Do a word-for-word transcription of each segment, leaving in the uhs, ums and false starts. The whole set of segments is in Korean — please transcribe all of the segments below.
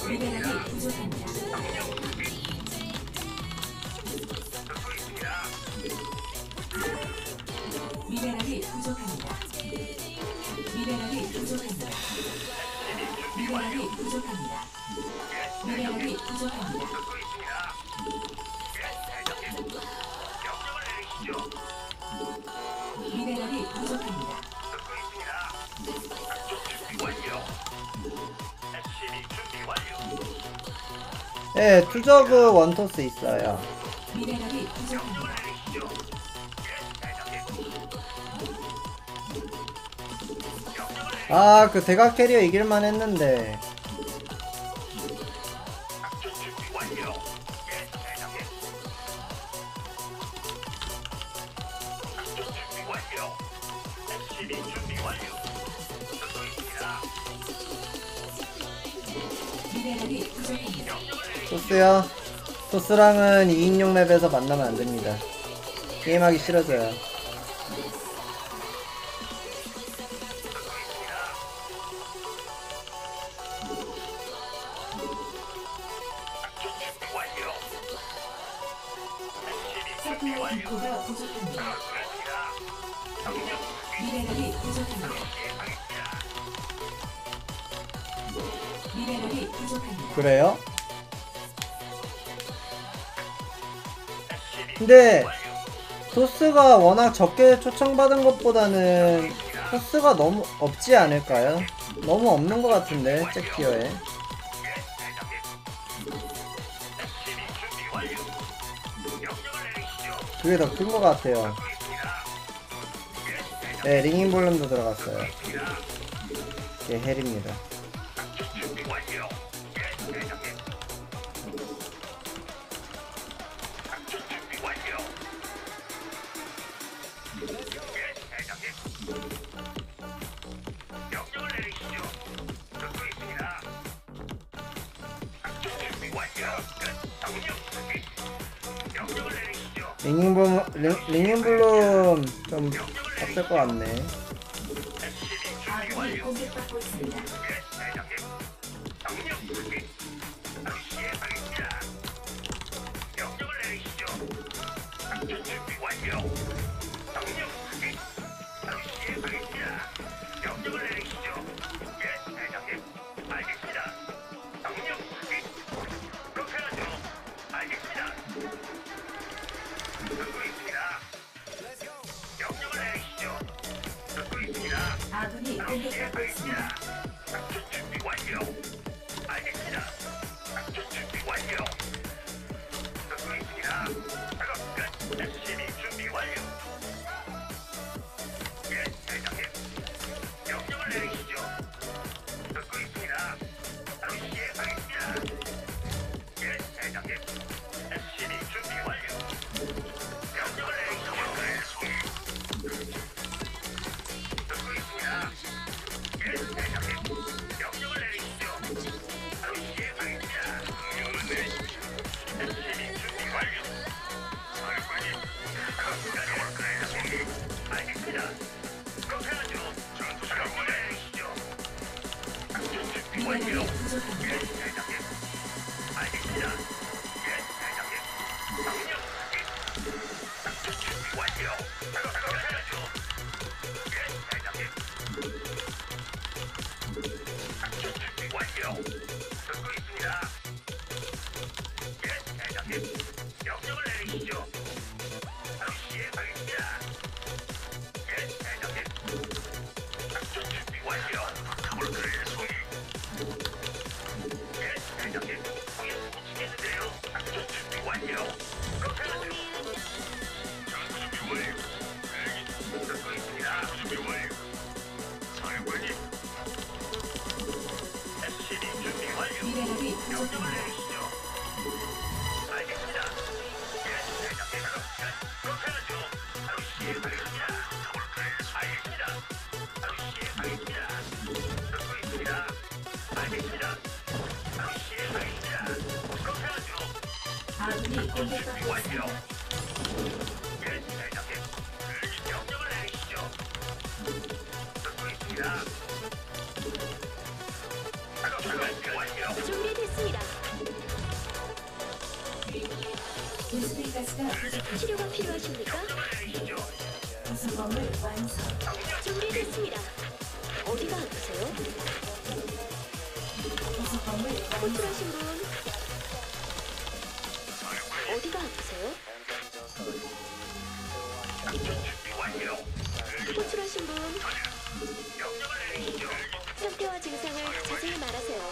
미네랄이 부족합니다. 미네랄이 부족합니다. 미네랄이 부족합니다. 미네랄이 부족합니다. 미네랄이 부족합니다. 미네랄이 부족합니다. 예, 투저그 원토스 있어요. 미네랄이 부족합니다. 아, 그 대각 캐리어 이길만 했는데. 미네랄이 부족합니다. 토스요? 토스랑은 이인용 맵에서 만나면 안 됩니다. 게임하기 싫어져요. 서플라이 디포가 부족합니다. 미네랄이 부족합니다. 미네랄이 부족합니다. 그래요? 근데 토스가 워낙 적게 초청받은 것보다는 토스가 너무 없지 않을까요? 너무 없는 것 같은데 잭티어에. 그게 더 큰 것 같아요. 네, 링인 볼륨도 들어갔어요. 이게 헬입니다. 링인블, 링, 링인블룸 좀 없을 것 같네. 아군이 공격받고 있습니다. 아군이 공격받고 있습니다. 미네랄이 부족합니다. 미네랄이 부족합니다. 아군이 공격받고 있습니다. 준비됐습니다. 가스가 부족합니다. 치료가 필요하십니까? 구성범을 완성. 준비됐습니다. 어디가 아프세요? 구성범을 완성. 호출하신 분 어디가 아프세요? 호출하신 분 상태와 증상을 자세히 말하세요.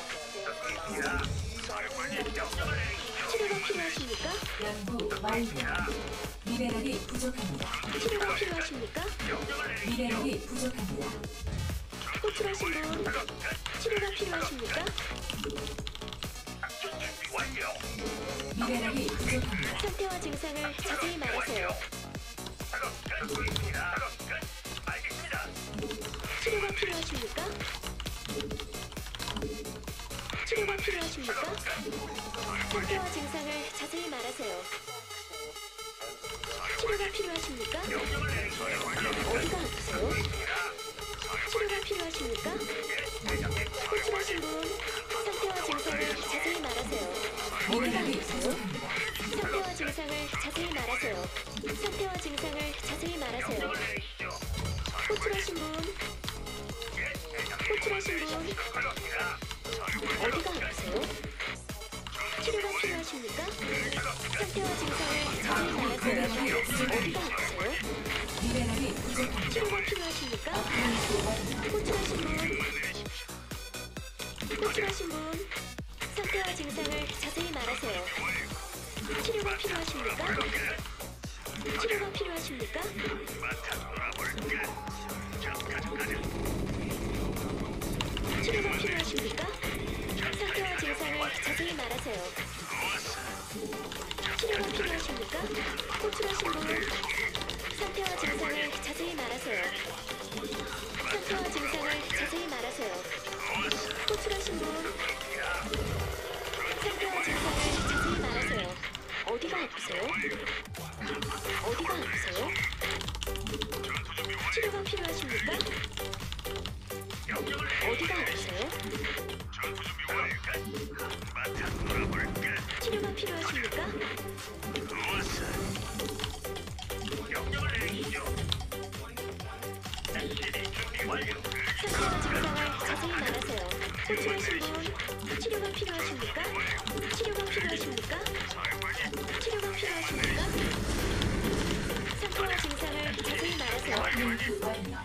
치료가 필요하십니까? 연구 완료. 미네랄이 부족합니다. 치료가 필요하십니까? 미네랄이 부족합니다. 호출하신 분 치료가 필요하십니까? 미네랄이 부족합니다. 상태와 증상을 자세히 말하세요. 치료가 필요하십니까? 치료가 필요하십니까? 상태와 증상을 자세히 말하세요. 치료가 필요하십니까? 어디가 아프세요? 치료가 필요하십니까? 호출하신 분 상태와 증상을 자세히 말하세요. 어디가 미네랄이 아프세요? 부족합니다. 상태와 증상을 자세히 말하세요. 상태와 증상을 자세히 말하세요. 호출하신 분 호출하신 분 어디가 아프세요? 치료가 필요하십니까? 상태와 증상을 자세히 말하세요. 어디가 아프세요? 미네랄이 부족합니다. 치료가 필요하십니까? 업그레이드 완료. 호출하신 분 호출하신 분 상태와 증상을 자세히 말하세요. 치료가 필요하십니까? 치료가 필요하십니까? 치료가 필요하십니까? 상태와 증상을 자세히 말하세요. 치료가 필요하십니까? 호출하신 분 상태와 증상을 자세히 말하세요. 상태와 증상을 자세히 말하세요. 호출하신 분 상태와 증상을 자세히 말하세요. 어디가 아프세요? 어디가 아프세요? 치료가 필요하십니까? 어디가 아프세요? 치료가 필요하십니까? 상태와 증상을 자세히 말하세요. 호출하신 분 치료가 필요하십니까? 치료가 필요하십니까? 치료가 필요하십니까? 상태와 증상을 자세히 말하세요. 연구 완료.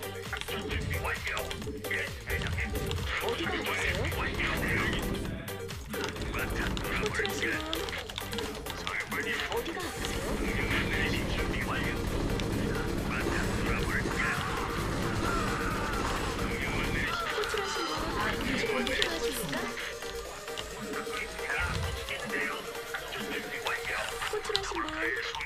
어디가 아프세요? 호출하신 분 어디가 아프세요? 호출하신 분 치료가 필요하십니까? 호출하신 분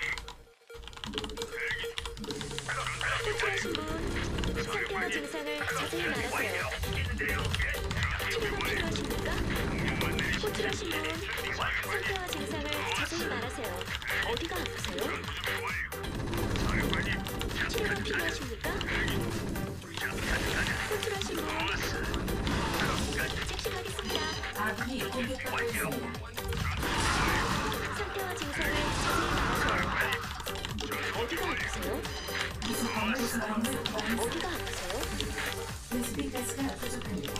호출하신 분 상태와 증상을 자세히 말하세요. 치료가 필요하십니까? 호출하신 분 상태와 증상을 자세히 말하세요. 어디가 아프세요? 치료가 필요하십니까? 호출하신 분 즉시하겠습니다. 아군이 공격받고 있습니다. 상태와 증상을 자세히 말하세요. 어디가 아프세요? 구성범을 완성. 어디가 아프세요? 베스핀 가스가 부족합니다.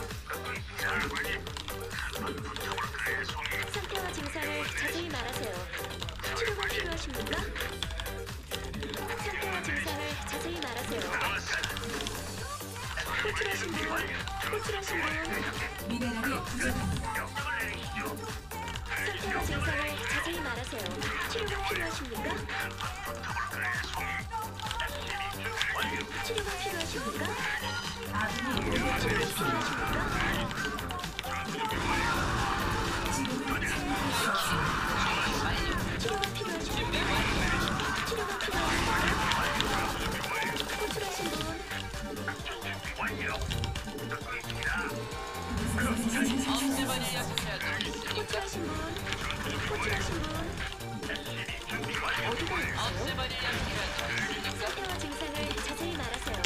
상태와 증상을 자세히 말하세요. 치료가 필요하십니까? 상태와 증상을 자세히 말하세요. 호출하신 분, 호출하신 분, 미네랄이 부족합니다. 상태와 증상을 자세히 말하세요. 치료가 필요하십니까? 치료가 필요하십니까? 아군이 공격받고 치료가 있습니다. 필요하십니까? 지금은 참여할 수 없습니다. 치료가 필요하십니까? 치료가 필요하십니까? 호출하신 분, 호출하신 분, 호출하신 분, 어디가 아프세요? 상태와 증상을 자세히 말하세요.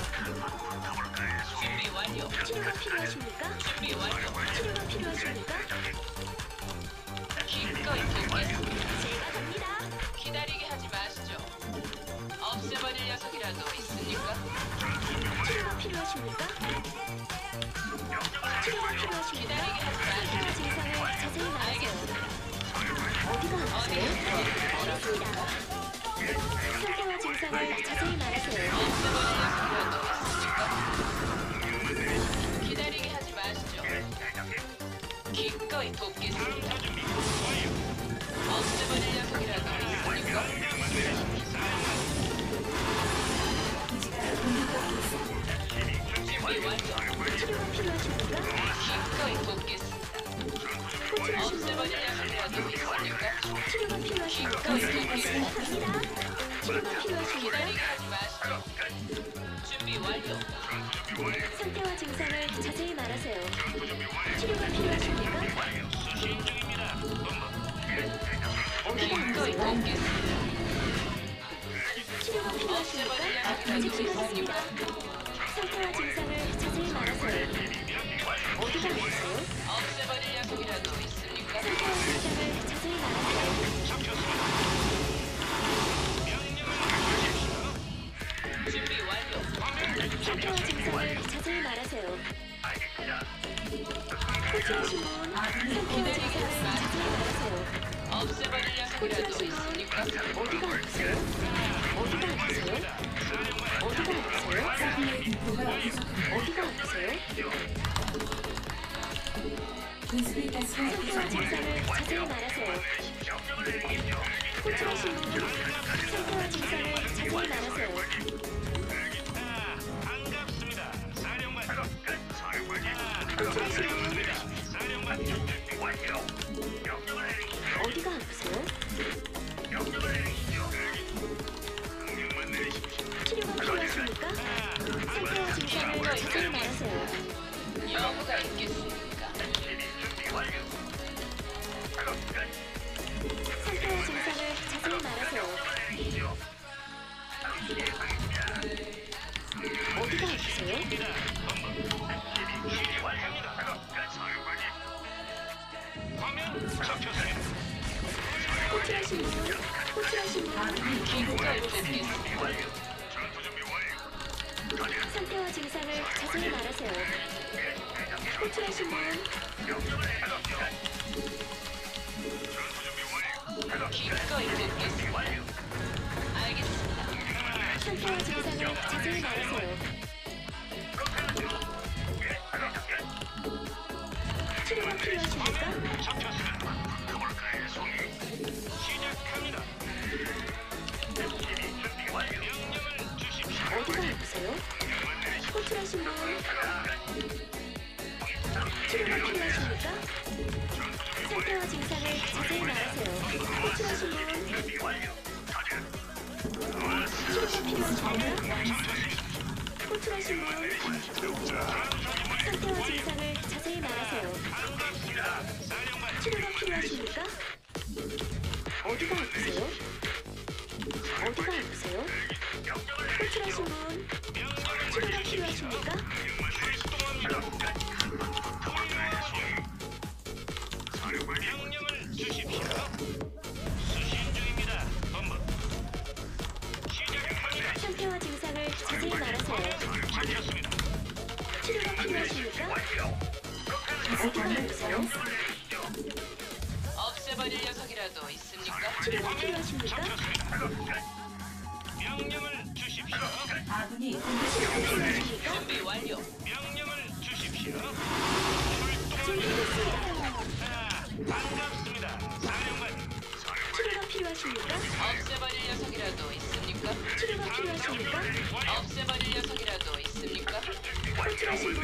준비 완료. 치료가 필요하십니까? 준비 완료. 치료가 필요하십니까? 기꺼이 들겠습니다. 제가 갑니다. 기다리게 하지 마시죠. 필요하십니까? 치료가 필요하십니까? 상태와 증상을 자세히 말하세요. 어디가 아프세요? 알겠습니다. 상태와 증상을 자세히 말하세요. 기다리게 하지 마시죠. 기꺼이 돕겠습니다. 없애버릴 녀석이라도 있으니까. 준비 완료. 치료가 필요하십니까? 기꺼이 돕겠습니다. 없애버릴 녀석이라도 있으니까. 치료가 필요하십니까? 기꺼이 돕겠습니다. 치료가 필요하십니까? 기다리게 하지 마시죠. 준비 완료. 상태와 증상을 자세히 말하세요. 치료가 필요하십니까? 기꺼이 돕겠습니다. 치료가 필요하십니까? 없애버릴 녀석이라도 즉시하겠습니다. 있으니까. 상태와 증상을 자세히 말하세요. 어디가 아프세요? 없애버릴 녀석이라도 있습니까? 상태와 증상을 자세히 말하세요. 준비 완료. 상태와 증상을 자세히 말하세요. 호출하신 분, 상태와 증상을 자세히 말하세요. 없애버릴 녀석이라도 호출하신 분, 있습니까? 어디가 아프세요? 어디가 아프세요? 어디가 아프세요? 어디가 아프세요? 인수인 가스가 상태와 증상을 자세히 말하세요. 호출하신 분, 상태와 증상을 자세히 말하세요. 반갑습니다. 사령관. 호출하신 분, 사령관 준비 완료. 명령을 내리시죠. 어디가 아프세요? 명령을 내리시죠. 명령만 내리십시오. 치료가 필요하십니까? 상태와 증상을 자세히 말하세요. 여부가 있겠습니까? 준비 완료. 작업 끝. 상태와 증상을 자세히 말하세요. 내리시죠. 어디가 아프세요? 준비 완료입니다. 작업 끝. 사령관님. 화면 잡혔습니다. 호출하신 분, 호출하신 분, 기꺼이 돕겠습니다. 준비 완료. 전투 준비 완료. 상태와 증상을 자세히 말하세요. 호출하신 분, 명령을 내리시죠. 전투 준비 완료. 작업 끝. 기꺼이 돕겠습니다. 완료. 알겠습니다. 상태와 증상을 자세히 말하세요. 치료가 필요하십니까? 잡혔습니다. 가볼까요, 송이? 시작합니다. 준비 완료. 명령을 주십시오. 어디가 아프세요? 호출하신 분, 치료가 필요하십니까? 상태와 증상을 자세히 말하세요. 호출하신 분, 준비 완료. 가자. 치료가 필요하십니까? 호출하신 분, 상태와 증상을 자세히 말하세요. 반갑습니다. 사령관. 치료가 필요하십니까? 어디가 아프세요? 어디가 아프세요? 호출하신 분, 치료가 필요하십니까? 명령을 주십시오. 수신 중입니다. 본부. 시작합니다. 상태와 증상을 자세히 말하세요. 잡혔습니다. 치료가 필요하십니까? 어디가 아프세요? 없애버릴 녀석이라도 있습니까? 치료가 필요하십니까? 명령을 주십시오. 아군이 치료가 필요하십니까? 준비 완료. 명령을 주십시오. 준비됐습니다. 반갑습니다. 사령관. 치료가 필요하십니까? 없애버릴 녀석이라도 있습니까? 치료가 필요하십니까? 없애버릴 녀석이라도 있습니까? 호출하신 분,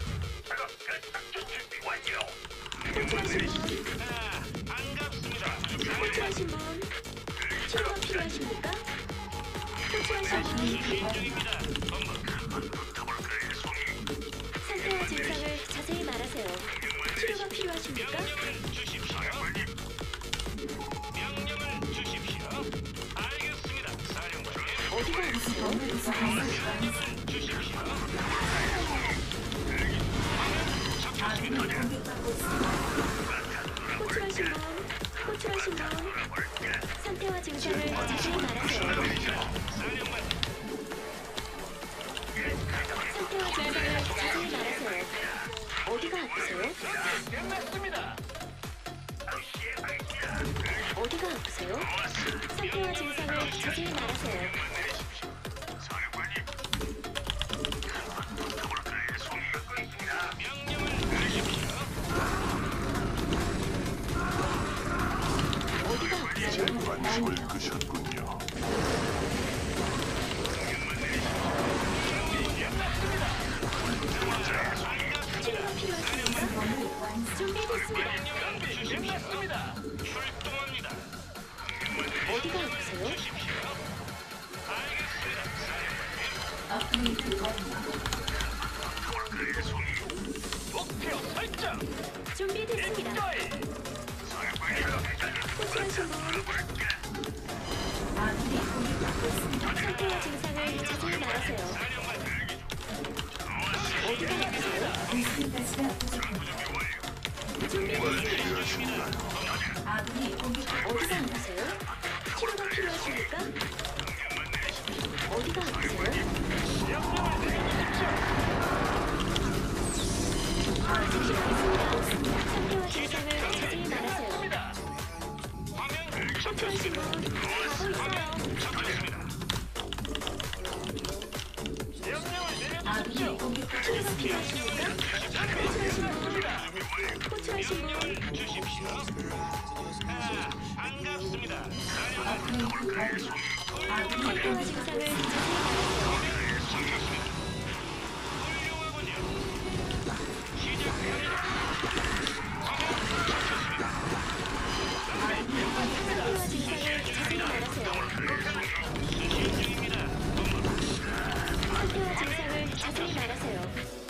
준비 완료. 호출하신 분, 반갑습니다. 호출하신 분, 치료가 필요하십니까? 호출하신 분, 중입니다. 본부. 상태와 증상을 자세히 말하세요. 치료가 필요하십니까? 명령을 주십시오. 명령을 주십시오. 알겠습니다. 사령관님. 어디가 아프세요? 명령을 주십시오. 호출하신 분, 호출하신 분, 상태와 증상을 자세히 말하세요. 사령관. 상태와 증상을 자세히 말하세요. 어디가 아프세요? 끝났습니다. 어디가 아프세요? 상태와 증상을 자세히 말하세요. 어디가 아프세요? 관심을 끄셨군요. 치료가 필요하십니까? 준비됐습니다. 끝났습니다. 출동합니다. 어디가 아프세요? 목표 설정. 준비됐습니다. 저희 호출하신 분 상태와 증상을 자세히 말하세요. 어디가 아프세요? 준비됐습니다. 어디가 아프세요? 치료가 필요하십니까? 어디가 아프세요? 상태와 증상을 자세히 말하세요. 호출하신 분 가고 있어요. 치료가 필요하십니까? 호출하신 분 호출하신 분 주십시오. 아, 반갑습니다. 상태와 증상을 자세히 말하세요. 상태와 증상을 자세히 말하세요. 상태와 증상을 자세히 말하세요.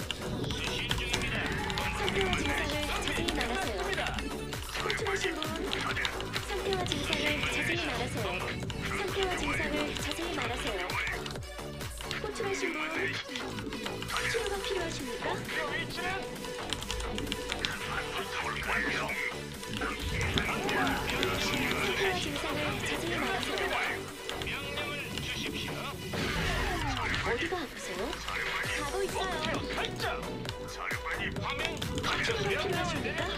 상태와 증상을 자세히 말하세요. 호출하신 분 상태와 증상을 자세히 말하세요. 상태와 증상을 자세히 말하세요. 호출하신 분 치료가 필요하십니까? 상태와 증상을 자세히 말하세요. 어디가 아프세요? 가고 있어요. 치료가 필요하십니까?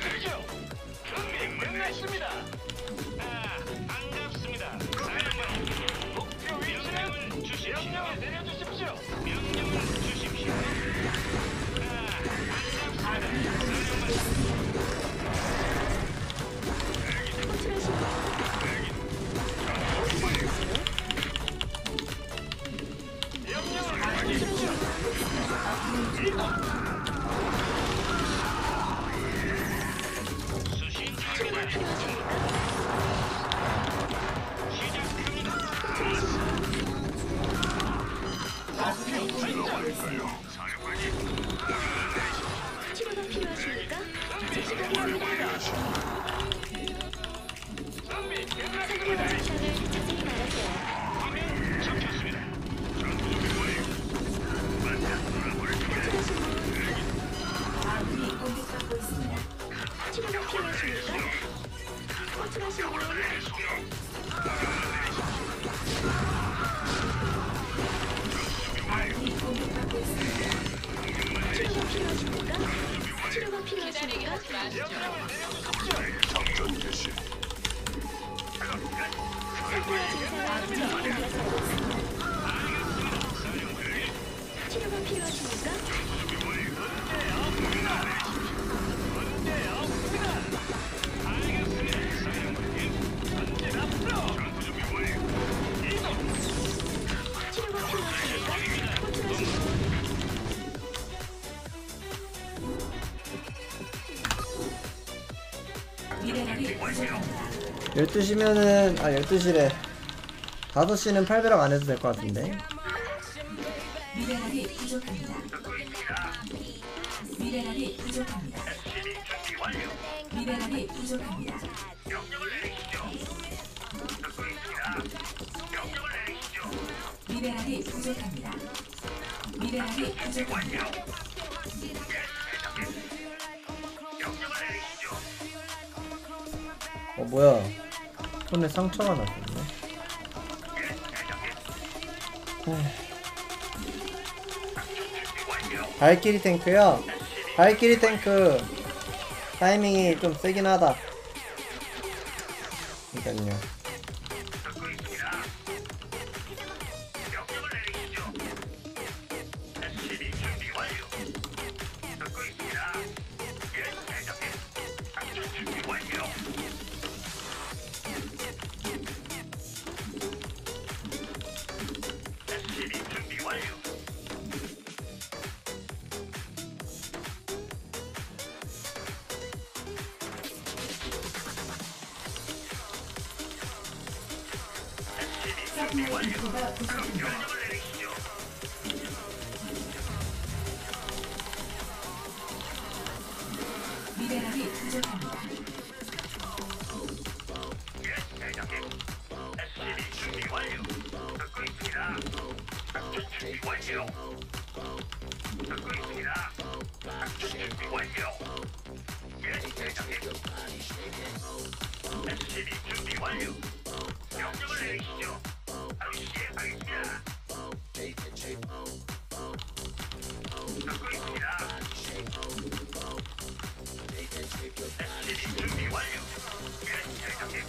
끝났습니다. 아, 반갑습니다. 사령관. 목표 위치는 주십시오. 명령을 내려주십시오. 명령을 주십시오. 아, 반갑습니다. 호출하신 분 어디가 아프세요? 명령을 호출하신 수신 치료가 필요하십니까? 치료가 필요하십니까? 즉시하겠습니다. 상태와 증상을 자세히 말하세요. 잡혔습니다. 치료가 필요하십니까? 호출하신 분 치료가 필요하십니까? 치료가 기다리게 필요하십니까? 하지 마시죠. 작전 개시. 상태와 증상을 자세히 말하세요. 치료가 필요하십니까? 치료가 필요하십니까? 호출하신 분 열두 시면은 아 열두 시래 다섯 시는 팔배럭 안 해도 될 것 같은데. 미네랄이 부족합니다. 미네랄이 부족합니다. 미네랄이 부족합니다. 미네랄이 부족합니다. 미네랄이 부족합니다. 어 뭐야? 손에 상처가 났었네. 에휴. 발키리 탱크요? 발키리 탱크 타이밍이 좀 세긴 하다. 그니깐요. 명령을 내리시죠. 에스씨비 준비 완료. 듣고 있습니다. 예, 대장님. 작전 준비 완료. 에스씨비 준비 완료. 서플라이 디포가 부족합니다. 명령을 내리시죠. 미네랄이 부족합니다. 예, 대장님. 에스씨비 준비 완료. 듣고 있습니다. 작전 준비 완료. 듣고 있습니다. 작전 준비 완료. 예, 대장님. 에스씨비 준비 완료. 명령을 내리시죠. 바로 시행하겠습니다. 듣고 있습니다. 에스씨비 준비 완료. 예, 대장님.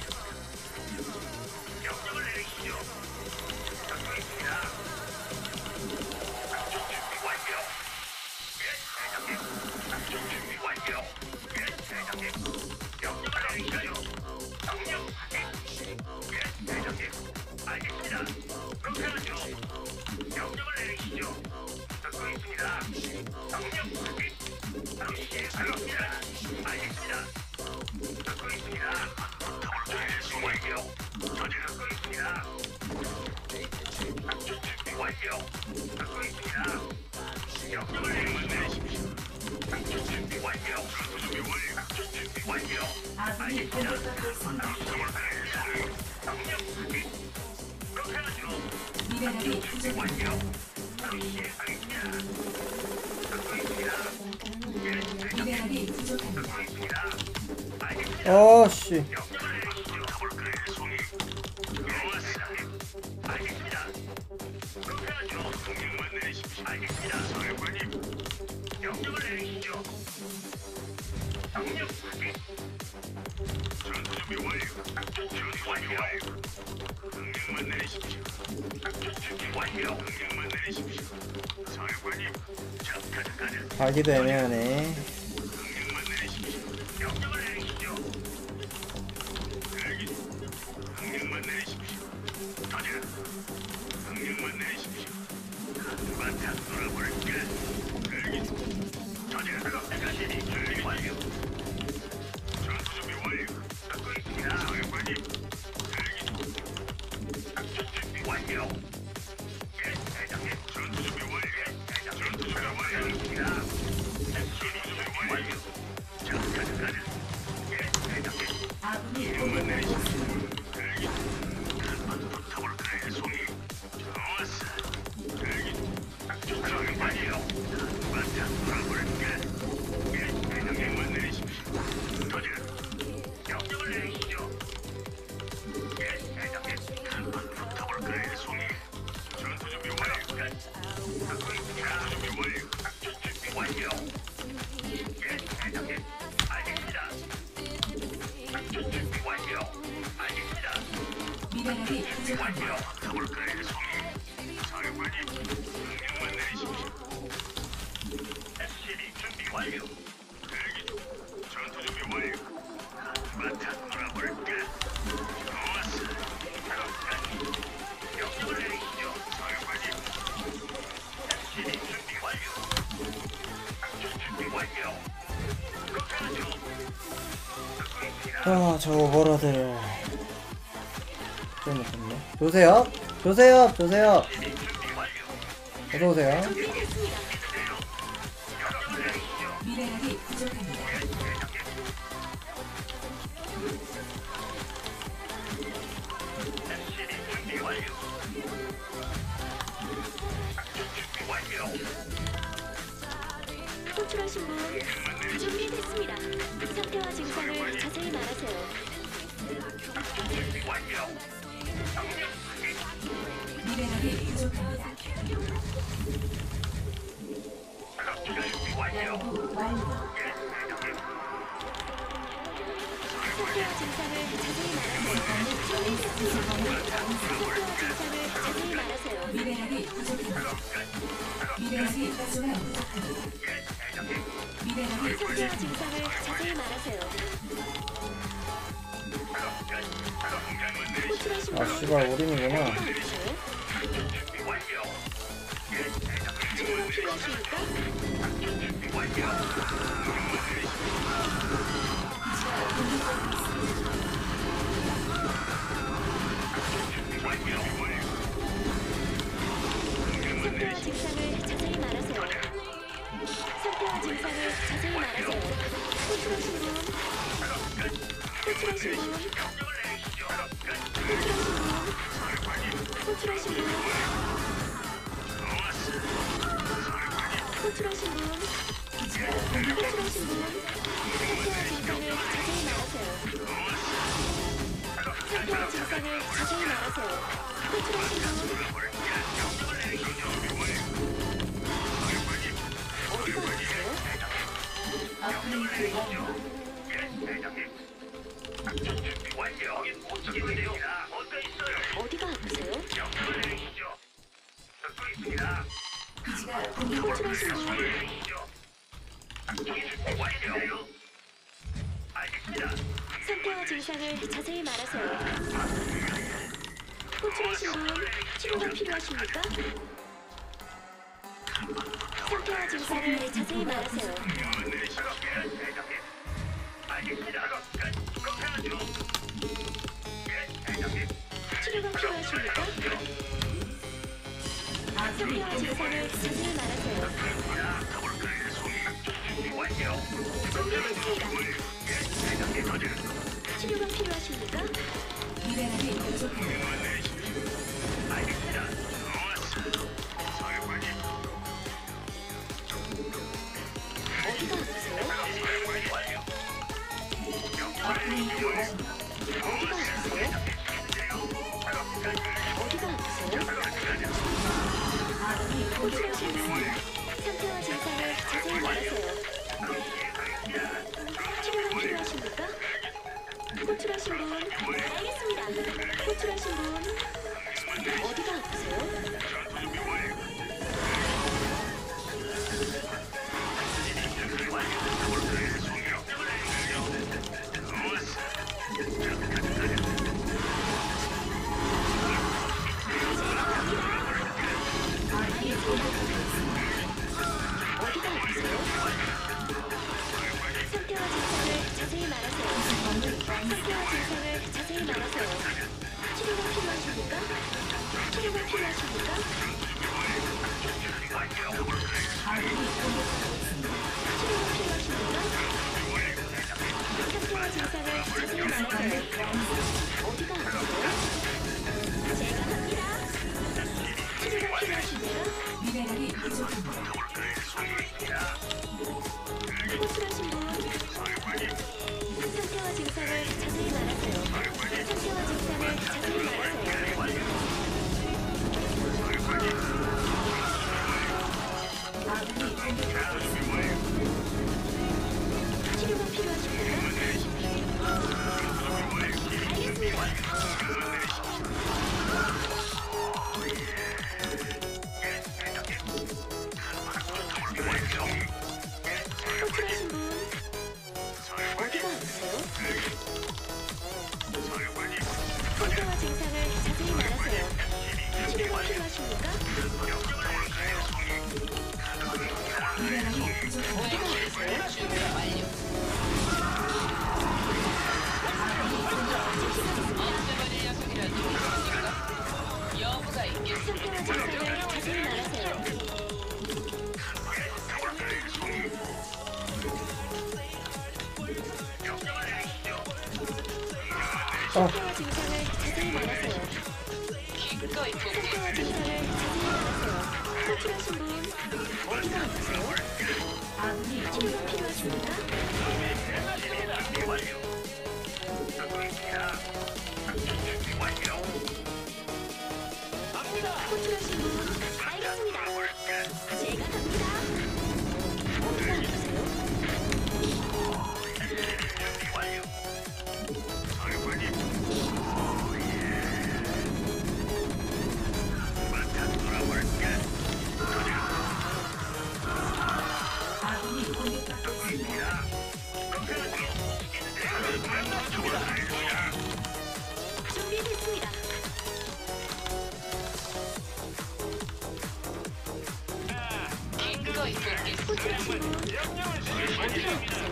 명령을 내리시죠. 듣고 있습니다. 작전 준비 완료. 예, 대장님. 작전 준비 완료. 예, 대장님. 명령을 내리시죠. 명령 확인. 예, 대장님. 알겠습니다. 그렇게 하죠. 명령을 내리시죠. 듣고 있습니다. 명령 확인. 바로 시행하겠습니다. 알겠습니다. 듣고 있습니다. 준비 완료. 저지 듣고 있습니다. 작전 준비 완료. 듣고 있습니다. 명령을 내리십시오. 작전 준비 완료. 준비 완료. 작전 준비 완료. 아군이 공격받고 있습니다. 명령 확인. 그렇게 하죠. 미네랄이 부족합니다. 완료. 바로 시행하겠습니다. 듣고 있습니다. 예, 대장님. 미네랄이 부족합니다. 듣고 있습니다. 알겠습니다. 어씨. 명령을 내리시죠. 가볼까요, 송이? 좋았어. 알겠습니다. 그렇게 하죠. 명령만 내리십시오. 알겠습니다, 사령관님. 명령을 내리시죠. 명령 확인. 전투 준비 완료. 작전 준비 완료. 명령만 내리십시오. 작전 준비 완료. 명령만 내리십시오. 사령관님, 잠깐 가자. 가기도 애매하네. 명령만 내리십시오. 명령을 내리시죠. 대기. 명령만 내리십시오. 가자. 명령만 내리십시오. 한바탕 놀아볼까? 대기. 가자. 에스씨비 준비 완료. 전투 준비 완료. 듣고 있습니다. 사령관님. 대기. 작전 준비 완료. 예, 대장님. 전투 준비 완료. 대장. 전투 준비 완료입니다. 에스씨비 준비 완료. 잠깐 가자. 예, 대장님. 아군이 공격받고 있습니다. 대기. 한번 붙어볼까요, 송이? 좋았어. 대기. 작전 준비 완료. 한바탕 놀아볼까? 예, 대장님만 내리십시오. 터져. 명령을 내리시죠. 예, 대장님. 한번 붙어볼까요, 송이? 전투 준비 완료. 듣고 있습니다. 준비 완료. 작전 준비 완료. 예, 대장님. 알겠습니다. 작전 준비 완료. 알겠습니다. 미네랄이 부족합니다. 완료. 가볼까요, 송이? 사령관님, 명령만 내리십시오. 에스씨비 준비 완료. 대기 중. 전투 준비 완료. 한바탕 놀아볼까? 좋았어. 작업까지. 명령을 내리시죠, 사령관님. 에스씨비 준비 완료. 작전 준비 완료. 그렇게 하죠. 듣고 있습니다. 아, 저 오버로드를 좀 못했네. 조세요? 조세요? 조세요? 준비 완료. 어서오세요. 준비됐습니다. 명령을 내리시죠. 미네랄이 부족합니다. 에스씨비 준비 완료. 작전 준비 완료. 호출하신 분 준비됐습니다. 상태와 증상을 자세히 말하세요. 작전 준비 완료. 명령 확인. 미네랄이 부족합니다. 완료. 상태와 증상을 자세히 말하세요. 상태와 증상을 자세히 말하세요. 미네랄이 부족합니다. 미네랄이 부족합니다. 미네랄이 상태와 부족합니다. 증상을 자세히 말하세요. 호출하신 아 분 씨발 우림이구나. 어디세요? 치료가 필요하십니까? 상태와 증상을 자세히 말하세요. 상태와 증상을 자세히 말하세요. 호출하신 분 호출하신 분 호출하신 분 호출하신 분 호출하신 분 상태와 증상을 자세히 말하세요. 상태와 증상을 자세히 말하세요. 호출하신 분 어디가 아프세요? 업그레이드 완료. 어디가 아프세요? 기지가 공격받고 호출하신 분 상태와 증상을 자세히 말하세요. 호출하신 분 치료가 필요하십니까? 상태와 증상을 자세히 말하세요. 치료가 필요하십니까? 상태와 증상을 자세히 말하세요. 준비됐습니다. 치료가 필요하십니까? 미네랄이 부족합니다. 어디가 아프세요? 업그레이드 완료. 어디가 아프세요? 어디가 아프세요? 아군이 호출하신 분 공격받고 상태와 증상을 자세히 말하세요. 치료가 필요하십니까? 호출하신 분 알겠습니다. 호출하신 분 어디가 아프세요? 어디가 아프세요? 상태와 증상을 자세히 말하세요. 상태와 증상을 자세히 말하세요. 치료가 필요하십니까? 치료가 필요하십니까? 아군이 공격받고 있습니다. 치료가 필요하십니까? 상태와 증상을 자세히 말하세요. 어디가 아프세요? 제가 갑니다. 치료가 필요하십니까? 미네랄이 부족합니다. 호출하신 분 상태와 증상을 자세히 말하세요. 상태와 증상을 자세히 말하세요. 아군이 공격받고 있습니다. 치료가 필요하십니까? 알겠습니다. 호출하신 분 어디가 아프세요? 상태와 증상을 자세히 말하세요. 치료가 필요하십니까? 미네랄이 부족합니다. 어디가 아프세요? 준비 완료. 없애버릴 녀석이라도 있습니까? 여부가 있겠습니까? 상태와 증상을 자세히 말하세요. 어 상태와 증상을 자세히 말하세요. 기꺼이 복귀. 상태와 증상을 자세히 말하세요. 호출하신 분 어디가 아프세요? 아군이 치료가 필요하십니까? 호출하신 분 알겠습니다. 제가 갑니다. 어디가 아프세요? 어디가 아프세요?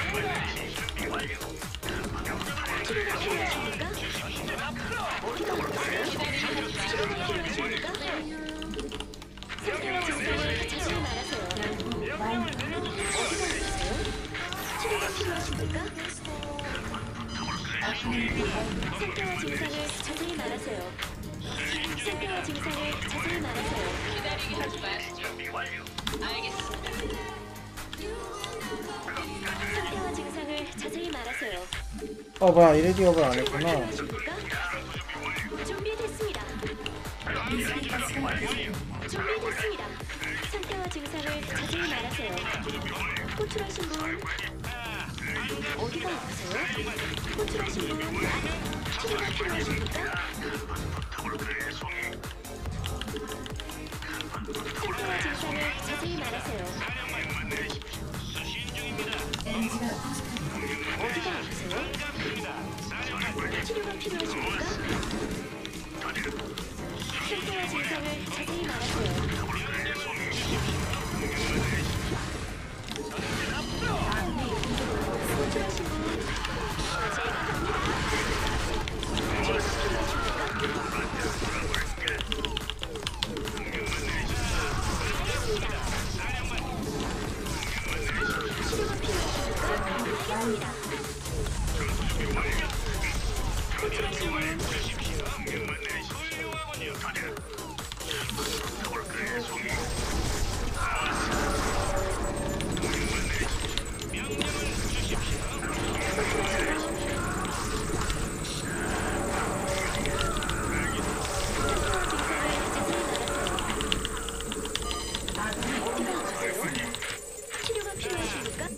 치료가 필요하십니까? 어디가 아프세요? 치료가 필요하십니까? 상태와 증상을 자세히 말하세요. 어디가 아프세요? 치료가 필요하십니까? 상태와 증상을 자세히 말하세요. 상태와 증상을 자세히 말하세요. 기다리게 하지 마시죠. 알겠습니다. 상태와 증상을 자세히 말하세요. 어 뭐야 이레디업을 안 했구나. 필요하십니까? 준비됐습니다. 준비됐습니다. 상태와 증상을 자세히 말하세요. 호출하신 분 어디가 아프세요? 호출하신 분 치료가 필요하십니까? 상태와 증상을 자세히 말하세요. 에너지가 부족합니다. 어디가 아프세요? 치료가 필요하십니까? 상태와 증상을 자세히 말하세요. 호출하신 분 제가 갑니다. 치료가 필요하십니까? 치료가 필요하십니까? 알겠습니다. 호출하신 분 치료가 필요하십니까?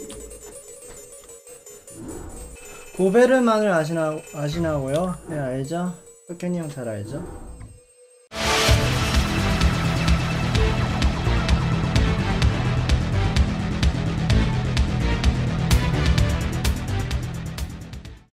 고베르만을 아시나 아시나고요? 네 알죠. 흑현이 형 잘 알죠.